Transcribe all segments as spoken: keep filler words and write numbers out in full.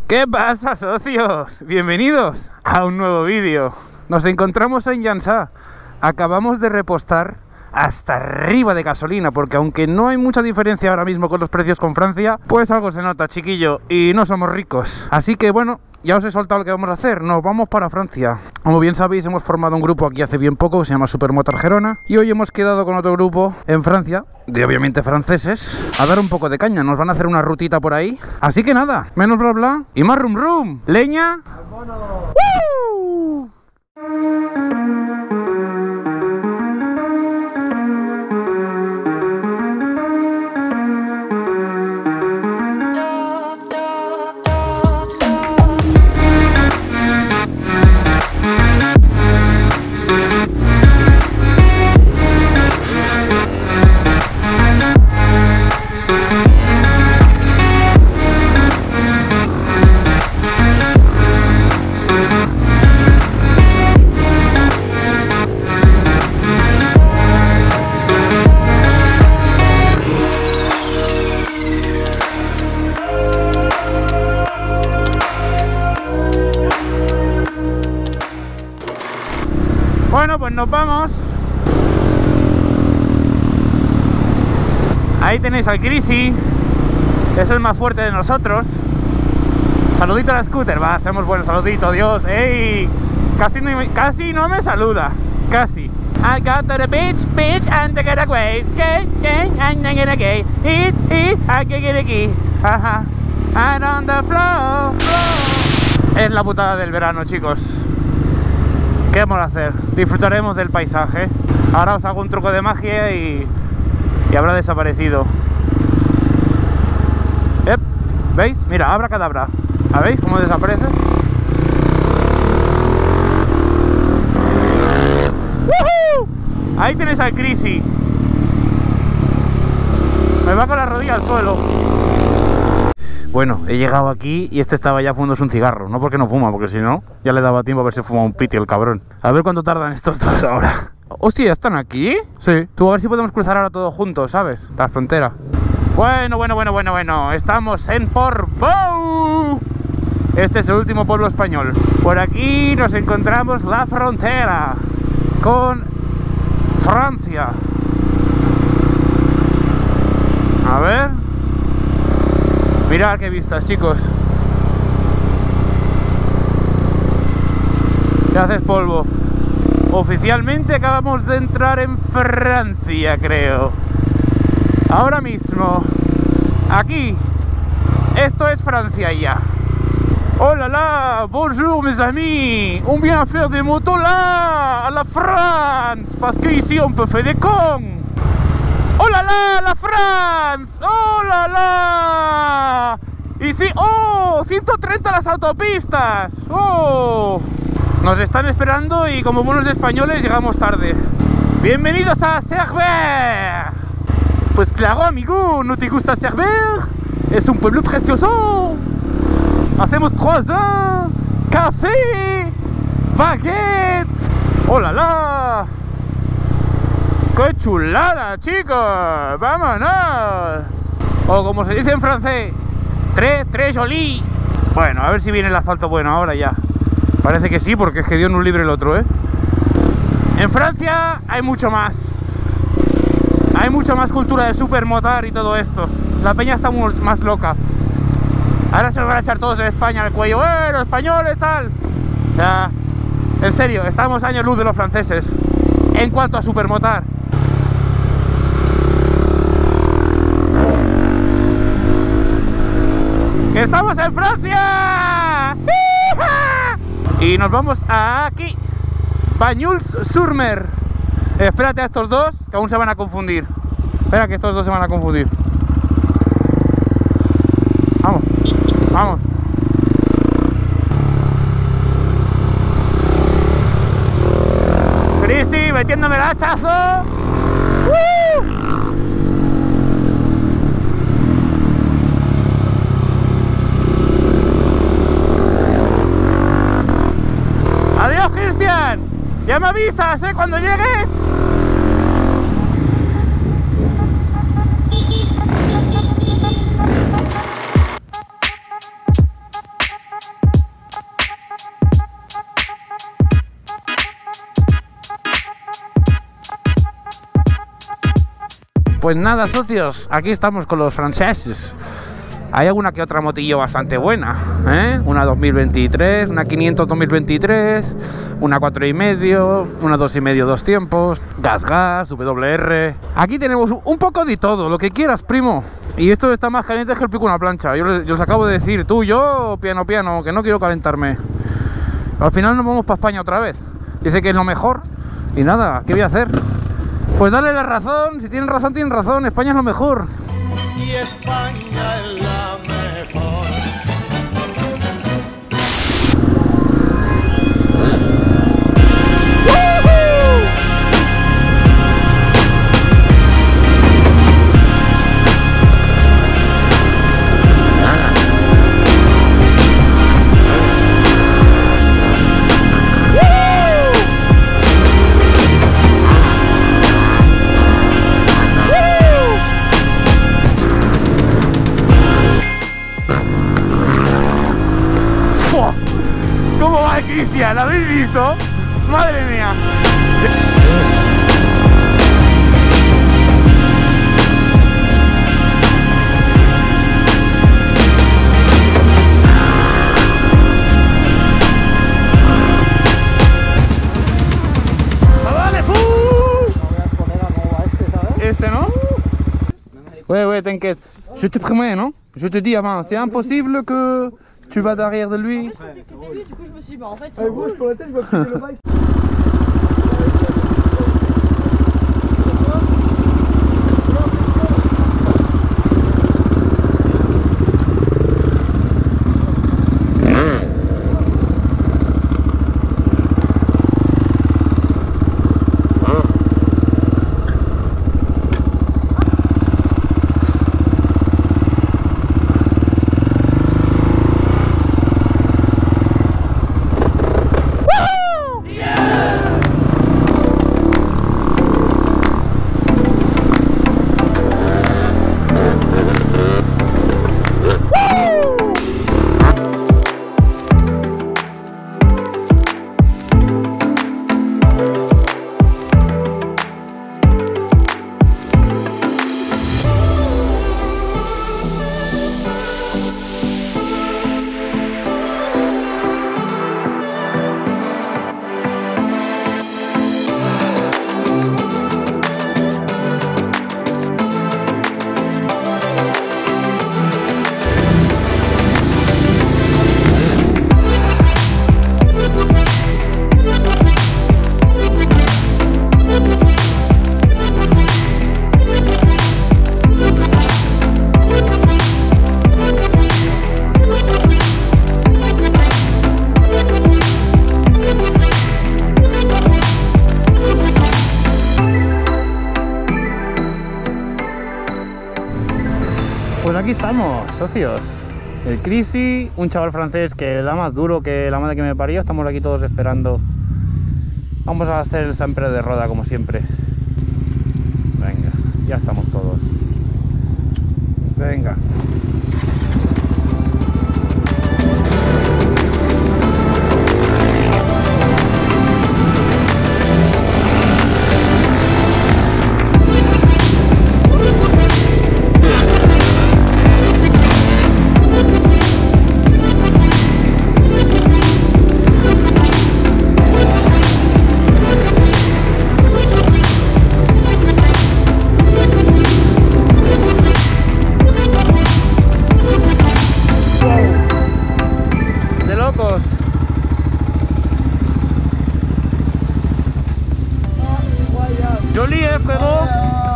¿Qué pasa, socios? Bienvenidos a un nuevo vídeo. Nos encontramos en Llançà. Acabamos de repostar hasta arriba de gasolina, porque aunque no hay mucha diferencia ahora mismo con los precios con Francia, pues algo se nota, chiquillo, y no somos ricos. Así que bueno, ya os he soltado lo que vamos a hacer. Nos vamos para Francia. Como bien sabéis, hemos formado un grupo aquí hace bien poco que se llama Supermotar Gerona, y hoy hemos quedado con otro grupo en Francia, de obviamente franceses, a dar un poco de caña. Nos van a hacer una rutita por ahí. Así que nada, menos bla bla y más rum rum. Leña. ¡Woo! Bueno, pues nos vamos. Ahí tenéis al Crisi. Es el más fuerte de nosotros. Saludito a la scooter, va, hacemos buen saludito, Dios. ¡Ey! Casi no, casi no me saluda. Casi. I got to the beach, beach, and to get away. Gay, gay, and to get away. Eat, eat, I can get aquí. Ajá. And on the floor, floor. Es la putada del verano, chicos. ¿Qué vamos a hacer? Disfrutaremos del paisaje. Ahora os hago un truco de magia y, y habrá desaparecido. ¿Eh? ¿Veis? Mira, abracadabra. ¿A veis cómo desaparece? ¡Woohoo! Ahí tenéis al Crisi. Me va con la rodilla al suelo. Bueno, he llegado aquí y este estaba ya fumándose un cigarro. No porque no fuma, porque si no, ya le daba tiempo a ver si fuma un piti el cabrón. A ver cuánto tardan estos dos ahora. Hostia, ¿están aquí? Sí. Tú a ver si podemos cruzar ahora todos juntos, ¿sabes? La frontera. Bueno, bueno, bueno, bueno, bueno. Estamos en Portbou. Este es el último pueblo español. Por aquí nos encontramos la frontera con Francia. A ver. Mirad qué vistas, chicos. ¿Qué haces, polvo? Oficialmente acabamos de entrar en Francia, creo. Ahora mismo. Aquí. Esto es Francia ya. Oh la la, bonjour mes amis. On vient faire des motos là, à la France. Parce que ici on peut faire des cons. ¡Oh la la! ¡La France! ¡Oh la la! Y sí, ¡oh! ciento treinta las autopistas. ¡Oh! Nos están esperando y como buenos españoles llegamos tarde. Bienvenidos a Cerver. Pues claro, amigo, ¿no te gusta Cerver? Es un pueblo precioso. Hacemos croissant, café, baguette. ¡Oh la la! ¡Qué chulada, chicos! ¡Vámonos! O como se dice en francés, tres, tres joli. Bueno, a ver si viene el asfalto bueno ahora ya. Parece que sí, porque es que dio en un libre el otro, ¿eh? En Francia hay mucho más. Hay mucha más cultura de supermotar y todo esto. La peña está muy, más loca. Ahora se lo van a echar todos en España al cuello. ¡Bueno, españoles, tal! O sea, en serio, estamos años luz de los franceses en cuanto a supermotar. ¡Estamos en Francia! Y nos vamos a aquí, Banyuls-sur-Mer. Espérate a estos dos, que aún se van a confundir. Espera que estos dos se van a confundir. Vamos, vamos. Crisi, metiéndome el hachazo. ¡Uh! Adiós, Cristian. Ya me avisas, ¿eh? Cuando llegues. Pues nada, socios, aquí estamos con los franceses. Hay alguna que otra motillo bastante buena, ¿eh? Una dos mil veintitrés, una quinientos dos mil veintitrés, una cuatro y medio, una dos y medio dos tiempos, gas gas, W R. Aquí tenemos un poco de todo, lo que quieras, primo. Y esto está más caliente que el pico de una plancha. Yo, yo os acabo de decir, tú, yo, piano piano, que no quiero calentarme. Al final nos vamos para España otra vez. Dice que es lo mejor. Y nada, ¿qué voy a hacer? Pues darle la razón. Si tienen razón, tienen razón. España es lo mejor. Y España es la mejor. ¿Cómo va Cristian? ¿La habéis visto? ¡Madre mía! ¡Vale! ¡Uh! Este, ¿no? Ouais, ouais, t'inquiète. Je te promets, non? Je te dis avant, c'est impossible que tu vas derrière de lui. Je pensais que c'était lui, du coup je me suis dit bah en fait Ah, moi, je pour la tête, je vois plier le bike. Pues aquí estamos, socios. El Crisi, un chaval francés que le da más duro que la madre que me parió. Estamos aquí todos esperando. Vamos a hacer el siempre de roda como siempre. Venga, ya estamos todos. Venga. Joli, eh, frérot.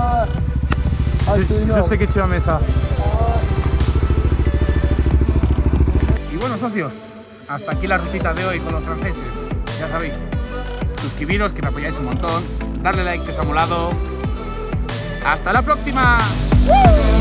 Je, je sais que tu ames ça. Y bueno, socios, hasta aquí la rutita de hoy con los franceses. Ya sabéis, suscribiros, que me apoyáis un montón, darle like que os ha molado. ¡Hasta la próxima! ¡Uh!